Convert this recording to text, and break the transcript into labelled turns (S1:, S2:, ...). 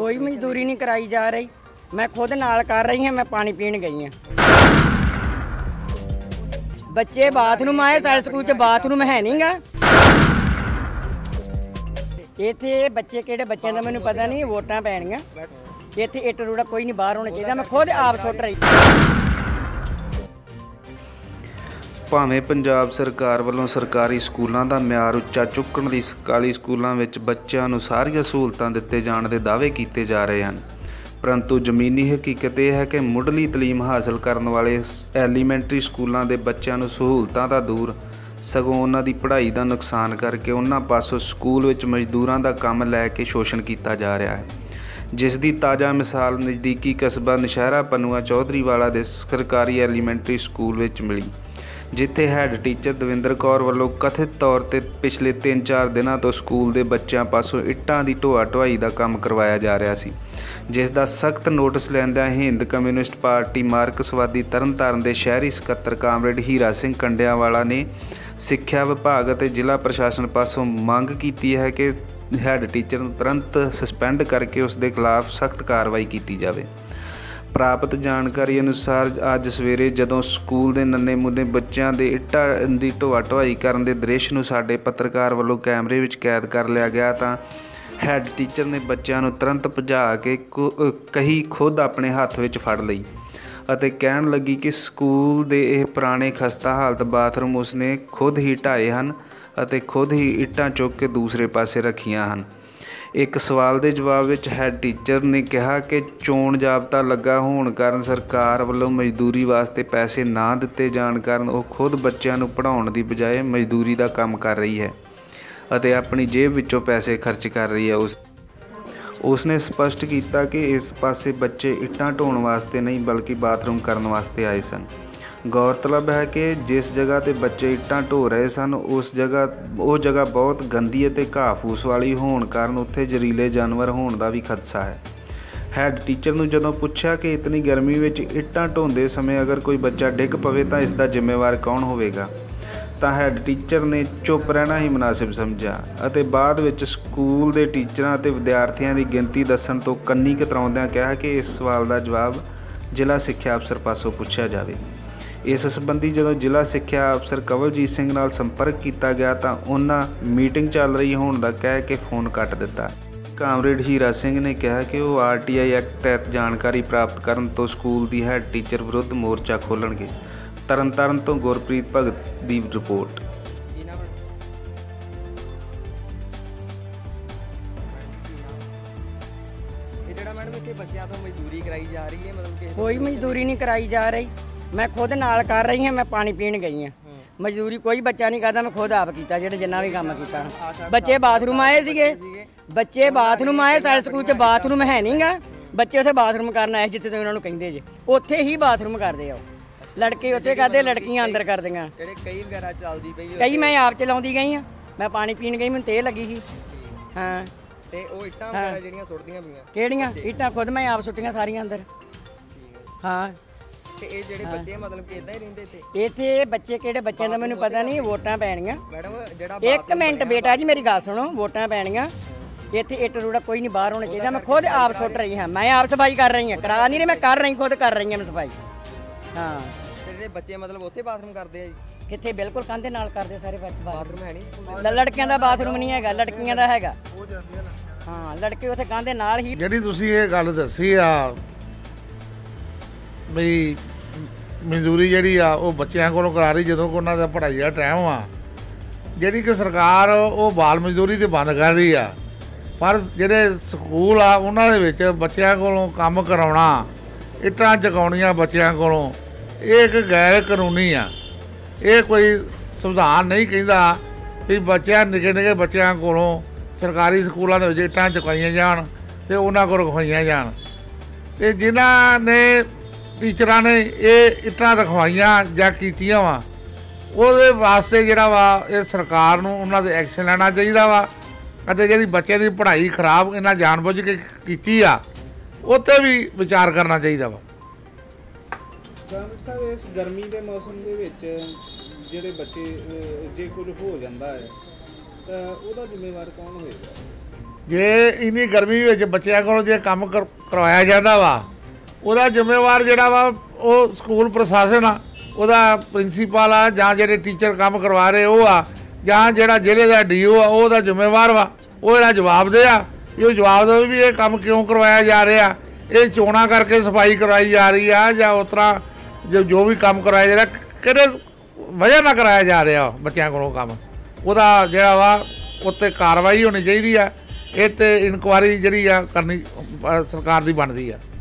S1: कोई मजदूरी नहीं कराई जा रही। मैं खुद नाल कर रही हाँ, मैं पानी पीन गई हाँ। बच्चे बाथरूम आए, साढ़े स्कूल च बाथरूम है नहीं गा। इत्थे बच्चे किहड़े बच्चों का मैनूं पता नहीं, वोटां पैणियां। इत्थे इट रूड़ा कोई नहीं बाहर होना चाहिए। मैं खुद आप सुट रही।
S2: ਭਾਵੇਂ ਪੰਜਾਬ ਸਰਕਾਰ ਵੱਲੋਂ ਸਰਕਾਰੀ ਸਕੂਲਾਂ ਦਾ ਮਿਆਰ ਉੱਚਾ ਚੁੱਕਣ ਦੀ ਸਰਕਾਰੀ ਸਕੂਲਾਂ ਵਿੱਚ ਬੱਚਿਆਂ ਨੂੰ ਸਾਰੀਆਂ ਸਹੂਲਤਾਂ ਦਿੱਤੇ ਜਾਣ ਦੇ ਦਾਅਵੇ ਕੀਤੇ ਜਾ ਰਹੇ ਹਨ, ਪਰੰਤੂ ਜ਼ਮੀਨੀ ਹਕੀਕਤ ਇਹ ਹੈ ਕਿ ਮੁੱਢਲੀ ਤਾਲੀਮ ਹਾਸਲ ਕਰਨ ਵਾਲੇ ਐਲੀਮੈਂਟਰੀ ਸਕੂਲਾਂ ਦੇ ਬੱਚਿਆਂ ਨੂੰ ਸਹੂਲਤਾਂ ਤਾਂ ਦੂਰ ਸਗੋਂ ਉਹਨਾਂ ਦੀ ਪੜ੍ਹਾਈ ਦਾ ਨੁਕਸਾਨ ਕਰਕੇ ਉਹਨਾਂ ਪਾਸੋਂ ਸਕੂਲ ਵਿੱਚ ਮਜ਼ਦੂਰਾਂ ਦਾ ਕੰਮ ਲੈ ਕੇ ਸ਼ੋਸ਼ਣ ਕੀਤਾ ਜਾ ਰਿਹਾ ਹੈ, ਜਿਸ ਦੀ ਤਾਜ਼ਾ ਮਿਸਾਲ ਨਜ਼ਦੀਕੀ ਕਸਬਾ ਨਸ਼ਹਿਰਾ ਪਨੂਆ ਚੌਧਰੀਵਾਲਾ ਦੇ ਸਰਕਾਰੀ ਐਲੀਮੈਂਟਰੀ ਸਕੂਲ ਵਿੱਚ ਮਿਲੀ, ਜਿੱਥੇ ਹੈੱਡ ਟੀਚਰ ਦਵਿੰਦਰ ਕੌਰ ਵੱਲੋਂ ਕਥਿਤ ਤੌਰ 'ਤੇ ਪਿਛਲੇ 3-4 ਦਿਨਾਂ ਤੋਂ ਸਕੂਲ ਦੇ ਬੱਚਿਆਂ ਪਾਸੋਂ ਇੱਟਾਂ ਦੀ ਢੋਆ ਢੁਆਈ ਦਾ ਕੰਮ ਕਰਵਾਇਆ ਜਾ ਰਿਹਾ ਸੀ, ਜਿਸ ਦਾ ਸਖਤ ਨੋਟਿਸ ਲੈਂਦਿਆਂ ਹਿੰਦ ਕਮਿਊਨਿਸਟ ਪਾਰਟੀ ਮਾਰਕਸਵਾਦੀ ਤਰਨਤਾਰਨ ਦੇ ਸ਼ਹਿਰੀ ਸਕੱਤਰ ਕਾਮਰੇਡ ਹੀਰਾ ਸਿੰਘ ਕੰਡਿਆਂਵਾਲਾ ਨੇ ਸਿੱਖਿਆ ਵਿਭਾਗ ਅਤੇ ਜ਼ਿਲ੍ਹਾ ਪ੍ਰਸ਼ਾਸਨ ਪਾਸੋਂ ਮੰਗ ਕੀਤੀ ਹੈ ਕਿ ਹੈੱਡ ਟੀਚਰ ਨੂੰ ਤੁਰੰਤ ਸਸਪੈਂਡ ਕਰਕੇ ਉਸ ਦੇ ਖਿਲਾਫ ਸਖਤ ਕਾਰਵਾਈ ਕੀਤੀ ਜਾਵੇ। ਪ੍ਰਾਪਤ ਜਾਣਕਾਰੀ ਅਨੁਸਾਰ ਅੱਜ ਸਵੇਰੇ ਜਦੋਂ ਸਕੂਲ ਦੇ ਨੰਨੇ ਮੁੰਨੇ ਬੱਚਿਆਂ ਦੇ ਇੱਟਾਂ ਦੀ ਢੋਆ ਢੁਆਈ ਕਰਨ ਦੇ ਦ੍ਰਿਸ਼ ਨੂੰ ਸਾਡੇ ਪੱਤਰਕਾਰ ਵੱਲੋਂ ਕੈਮਰੇ ਵਿੱਚ ਕੈਦ ਕਰ ਲਿਆ ਗਿਆ ਤਾਂ ਹੈੱਡ ਟੀਚਰ ਨੇ ਬੱਚਿਆਂ ਨੂੰ ਤੁਰੰਤ ਭਜਾ ਕੇ ਕਹੀ ਖੁਦ ਆਪਣੇ ਹੱਥ ਵਿੱਚ ਫੜ ਲਈ ਅਤੇ ਕਹਿਣ ਲੱਗੀ ਕਿ ਸਕੂਲ ਦੇ ਇਹ ਪੁਰਾਣੇ ਖਸਤਾ ਹਾਲਤ ਬਾਥਰੂਮ ਉਸਨੇ ਖੁਦ ਹੀ ਢਾਏ ਹਨ ਅਤੇ ਖੁਦ ਹੀ ਇੱਟਾਂ ਚੁੱਕ ਕੇ ਦੂਸਰੇ ਪਾਸੇ ਰੱਖੀਆਂ ਹਨ। ਇੱਕ ਸਵਾਲ ਦੇ ਜਵਾਬ ਵਿੱਚ ਹੈੱਡ ਟੀਚਰ ਨੇ ਕਿਹਾ ਕਿ ਚੋਣ ਜ਼ਾਬਤਾ ਲੱਗਾ ਹੋਣ ਕਾਰਨ ਸਰਕਾਰ ਵੱਲੋਂ ਮਜ਼ਦੂਰੀ ਵਾਸਤੇ ਪੈਸੇ ਨਾ ਦਿੱਤੇ ਜਾਣ ਕਾਰਨ ਉਹ ਖੁਦ ਬੱਚਿਆਂ ਨੂੰ ਪੜ੍ਹਾਉਣ ਦੀ ਬਜਾਏ ਮਜ਼ਦੂਰੀ ਦਾ ਕੰਮ ਕਰ ਰਹੀ ਹੈ ਅਤੇ ਆਪਣੀ ਜੇਬ ਵਿੱਚੋਂ ਪੈਸੇ ਖਰਚ ਕਰ ਰਹੀ ਹੈ। ਉਸਨੇ ਸਪਸ਼ਟ ਕੀਤਾ ਕਿ ਇਸ ਪਾਸੇ ਬੱਚੇ ਇੱਟਾਂ ਢੋਣ ਵਾਸਤੇ ਨਹੀਂ ਬਲਕਿ ਬਾਥਰੂਮ ਕਰਨ ਵਾਸਤੇ ਆਏ ਸਨ। ਗੌਰਤਲਬ ਹੈ ਕਿ ਜਿਸ ਜਗ੍ਹਾ 'ਤੇ ਬੱਚੇ ਇੱਟਾਂ ਢੋ ਰਹੇ ਸਨ ਉਹ ਜਗ੍ਹਾ ਬਹੁਤ ਗੰਦੀ ਅਤੇ ਘਾਹ ਫੂਸ ਵਾਲੀ ਹੋਣ ਕਾਰਨ ਉੱਥੇ ਜ਼ਹਿਰੀਲੇ ਜਾਨਵਰ ਹੋਣ ਦਾ ਵੀ ਖਦਸ਼ਾ ਹੈ। ਹੈੱਡ ਟੀਚਰ ਨੂੰ ਜਦੋਂ ਪੁੱਛਿਆ ਕਿ ਇਤਨੀ ਗਰਮੀ ਵਿੱਚ ਇੱਟਾਂ ਢੋਂਦੇ ਸਮੇਂ ਅਗਰ ਕੋਈ ਬੱਚਾ ਡਿੱਗ ਪਵੇ ਤਾਂ ਇਸ ਦਾ ਜ਼ਿੰਮੇਵਾਰ ਕੌਣ ਹੋਵੇਗਾ, ਤਾਂ ਹੈੱਡ ਟੀਚਰ ਨੇ ਚੁੱਪ ਰਹਿਣਾ ਹੀ ਮੁਨਾਸਿਬ ਸਮਝਿਆ ਅਤੇ ਬਾਅਦ ਵਿੱਚ ਸਕੂਲ ਦੇ ਟੀਚਰਾਂ ਅਤੇ ਵਿਦਿਆਰਥੀਆਂ ਦੀ ਗਿਣਤੀ ਦੱਸਣ ਤੋਂ ਕੰਨੀ ਕਤਰਾਉਂਦਿਆਂ ਕਿਹਾ ਕਿ ਇਸ ਸਵਾਲ ਦਾ ਜਵਾਬ ਜ਼ਿਲ੍ਹਾ ਸਿੱਖਿਆ ਅਫਸਰ ਪਾਸੋਂ ਪੁੱਛਿਆ ਜਾਵੇ। ਇਸ ਸੰਬੰਧੀ ਜਦੋਂ ਜ਼ਿਲ੍ਹਾ ਸਿੱਖਿਆ ਅਫਸਰ ਕਵਲਜੀਤ ਸਿੰਘ ਨਾਲ ਸੰਪਰਕ ਕੀਤਾ ਗਿਆ ਤਾਂ ਉਹਨਾਂ ਮੀਟਿੰਗ ਚੱਲ ਰਹੀ ਹੋਣ ਦਾ ਕਹਿ ਕੇ ਫੋਨ ਕੱਟ ਦਿੱਤਾ। ਕਾਮਰੇਡ ਹੀਰਾ ਸਿੰਘ ਨੇ ਕਿਹਾ ਕਿ ਉਹ RTI ਐਕਟ ਤਹਿਤ ਜਾਣਕਾਰੀ ਪ੍ਰਾਪਤ ਕਰਨ ਤੋਂ ਸਕੂਲ ਦੀ ਹੈੱਡ ਟੀਚਰ ਵਿਰੁੱਧ ਮੋਰਚਾ ਖੋਲ੍ਹਣਗੇ। ਤਰਨਤਾਰਨ ਤੋਂ ਗੁਰਪ੍ਰੀਤ ਭਗਤ ਦੀ ਰਿਪੋਰਟ।
S1: कोई मजदूरी नहीं कराई जा रही। मैं खुद नाल कर रही हाँ, मैं पानी पीन गई हाँ। मजदूरी कोई बच्चा नहीं करता, मैं खुद आप किया जो जिन्ना भी काम किया। बच्चे बाथरूम आए सीगे, बच्चे बाथरूम आए, साढ़े स्कूल च बाथरूम है नहीं गा। बच्चे उत्थे बाथरूम करना है जिथे उन्होंने कहिंदे जे उत्थे ही बाथरूम करते हो। लड़के उत्थे करते, लड़कियां अंदर कर दियां। कई मैं आप चलाउंदी गई हाँ, मैं पानी पीन गई, मैनूं ते लगी ही। हाँ
S3: ਤੇ ਉਹ ਇੱਟਾਂ ਵਗੈਰਾ ਜਿਹੜੀਆਂ ਸੁੱਟਦੀਆਂ ਪਈਆਂ
S1: ਕਿਹੜੀਆਂ ਇੱਟਾਂ ਖੁਦ ਮੈਂ ਆਪ ਸੁੱਟੀਆਂ ਸਾਰੀਆਂ ਅੰਦਰ। ਹਾਂ
S3: ਤੇ ਇਹ ਜਿਹੜੇ ਬੱਚੇ ਮਤਲਬ ਕਿ ਇਦਾਂ ਹੀ ਰਹਿੰਦੇ
S1: ਇੱਥੇ ਬੱਚੇ ਕਿਹੜੇ ਬੱਚਿਆਂ ਦਾ ਮੈਨੂੰ ਪਤਾ ਨਹੀਂ। ਵੋਟਾਂ ਪੈਣੀਆਂ।
S3: ਮੈਡਮ ਜਿਹੜਾ
S1: ਇੱਕ ਮਿੰਟ ਬੇਟਾ ਜੀ ਮੇਰੀ ਗੱਲ ਸੁਣੋ, ਵੋਟਾਂ ਪੈਣੀਆਂ। ਇੱਥੇ ਇੱਟ ਰੂੜਾ ਕੋਈ ਨਹੀਂ ਬਾਹਰ ਹੋਣਾ ਚਾਹੀਦਾ। ਮੈਂ ਖੁਦ ਆਪ ਸੁੱਟ ਰਹੀ ਹਾਂ, ਮੈਂ ਆਪ ਸਫਾਈ ਕਰ ਰਹੀ ਹਾਂ। ਕਰਾ ਨਹੀਂ ਰਹੀ, ਮੈਂ ਕਰ ਰਹੀ, ਖੁਦ ਕਰ ਰਹੀ ਹਾਂ ਮੈਂ ਸਫਾਈ। ਹਾਂ
S3: ਤੇ ਜਿਹੜੇ ਬੱਚੇ ਮਤਲਬ ਉੱਥੇ ਬਾਥਰੂਮ ਕਰਦੇ ਆ ਜੀ
S1: ਕਿੱਥੇ? ਬਿਲਕੁਲ ਕੰਧ ਨਾਲ ਕਰਦੇ ਸਾਰੇ
S3: ਬਾਥਰੂਮ ਹੈ ਨਹੀਂ।
S1: ਲੜਕਿਆਂ ਦਾ ਬਾਥਰੂਮ ਨਹੀਂ ਹੈਗਾ, ਲੜਕੀਆਂ ਦਾ ਹੈਗਾ। ਹਾਂ ਲੜਕੇ ਉੱਥੇ ਕੰਧ ਦੇ ਨਾਲ ਹੀ।
S4: ਜਿਹੜੀ ਤੁਸੀਂ ਇਹ ਗੱਲ ਦੱਸੀ ਆ ਬਈ ਮਜ਼ਦੂਰੀ ਜਿਹੜੀ ਆ ਉਹ ਬੱਚਿਆਂ ਕੋਲੋਂ ਕਰਾ ਰਹੀ ਜਦੋਂ ਕਿ ਉਹਨਾਂ ਦਾ ਪੜ੍ਹਾਈ ਦਾ ਟਾਈਮ ਆ, ਜਿਹੜੀ ਕਿ ਸਰਕਾਰ ਉਹ ਬਾਲ ਮਜ਼ਦੂਰੀ ਤੇ ਬੰਦ ਕਰ ਰਹੀ ਆ, ਪਰ ਜਿਹੜੇ ਸਕੂਲ ਆ ਉਹਨਾਂ ਦੇ ਵਿੱਚ ਬੱਚਿਆਂ ਕੋਲੋਂ ਕੰਮ ਕਰਾਉਣਾ, ਇੱਟਾਂ ਚੁਕਾਉਣੀਆਂ ਬੱਚਿਆਂ ਕੋਲੋਂ, ਇਹ ਇੱਕ ਗੈਰ ਕਾਨੂੰਨੀ ਆ। ਇਹ ਕੋਈ ਸੰਵਿਧਾਨ ਨਹੀਂ ਕਹਿੰਦਾ ਵੀ ਬੱਚਿਆਂ ਨਿੱਕੇ ਨਿੱਕੇ ਬੱਚਿਆਂ ਕੋਲੋਂ ਸਰਕਾਰੀ ਸਕੂਲਾਂ ਦੇ ਵਿੱਚ ਇੱਟਾਂ ਚੁਕਾਈਆਂ ਜਾਣ ਅਤੇ ਉਹਨਾਂ ਕੋਲ ਰਖਵਾਈਆਂ ਜਾਣ। ਅਤੇ ਜਿਨ੍ਹਾਂ ਨੇ ਟੀਚਰਾਂ ਨੇ ਇਹ ਇੱਟਾਂ ਰਖਵਾਈਆਂ ਜਾਂ ਕੀਤੀਆਂ ਵਾ ਉਹਦੇ ਵਾਸਤੇ ਜਿਹੜਾ ਵਾ ਇਹ ਸਰਕਾਰ ਨੂੰ ਉਹਨਾਂ 'ਤੇ ਐਕਸ਼ਨ ਲੈਣਾ ਚਾਹੀਦਾ ਵਾ ਅਤੇ ਜਿਹੜੀ ਬੱਚੇ ਦੀ ਪੜ੍ਹਾਈ ਖਰਾਬ ਇਹਨਾਂ ਜਾਣਬੁੱਝ ਕੇ ਕੀਤੀ ਆ ਉਹ 'ਤੇ ਵੀ ਵਿਚਾਰ ਕਰਨਾ ਚਾਹੀਦਾ ਵਾ।
S5: ਕਾਮਰੇਡ ਸਾਹਿਬ ਇਸ ਗਰਮੀ ਦੇ ਮੌਸਮ ਦੇ ਵਿੱਚ ਜਿਹੜੇ ਬੱਚੇ ਜੇ ਕੁਝ ਹੋ ਜਾਂਦਾ ਹੈ ਤਾਂ ਉਹਦਾ ਜ਼ਿੰਮੇਵਾਰ ਕੌਣ ਹੋਏਗਾ?
S4: ਜੇ ਇੰਨੀ ਗਰਮੀ ਵਿੱਚ ਬੱਚਿਆਂ ਕੋਲੋਂ ਜੇ ਕੰਮ ਕਰਵਾਇਆ ਜਾਂਦਾ ਵਾ, ਉਹਦਾ ਜ਼ਿੰਮੇਵਾਰ ਜਿਹੜਾ ਵਾ ਉਹ ਸਕੂਲ ਪ੍ਰਸ਼ਾਸਨ ਆ, ਉਹਦਾ ਪ੍ਰਿੰਸੀਪਲ ਆ, ਜਾਂ ਜਿਹੜੇ ਟੀਚਰ ਕੰਮ ਕਰਵਾ ਰਹੇ ਉਹ ਆ, ਜਾਂ ਜਿਹੜਾ ਜ਼ਿਲ੍ਹੇ ਦਾ ਡੀਓ ਆ ਉਹ ਉਹਦਾ ਜ਼ਿੰਮੇਵਾਰ ਵਾ। ਉਹ ਇਹਦਾ ਜਵਾਬ ਦੇ ਆ ਵੀ ਉਹ ਜਵਾਬ ਦੇਵੇ ਵੀ ਇਹ ਕੰਮ ਕਿਉਂ ਕਰਵਾਇਆ ਜਾ ਰਿਹਾ। ਇਹ ਚੋਣਾਂ ਕਰਕੇ ਸਫਾਈ ਕਰਵਾਈ ਜਾ ਰਹੀ ਆ ਜਾਂ ਉਸ ਤਰ੍ਹਾਂ ਜੋ ਵੀ ਕੰਮ ਕਰਵਾਇਆ ਜਾ ਰਿਹਾ, ਕਿਹੜੇ ਵਜ੍ਹਾ ਨਾਲ ਕਰਾਇਆ ਜਾ ਰਿਹਾ ਬੱਚਿਆਂ ਕੋਲੋਂ ਕੰਮ, ਉਹਦਾ ਜਿਹੜਾ ਵਾ ਉੱਤੇ ਕਾਰਵਾਈ ਹੋਣੀ ਚਾਹੀਦੀ ਆ। ਇਹ 'ਤੇ ਇਨਕੁਆਇਰੀ ਜਿਹੜੀ ਆ ਕਰਨੀ ਸਰਕਾਰ ਦੀ ਬਣਦੀ ਆ।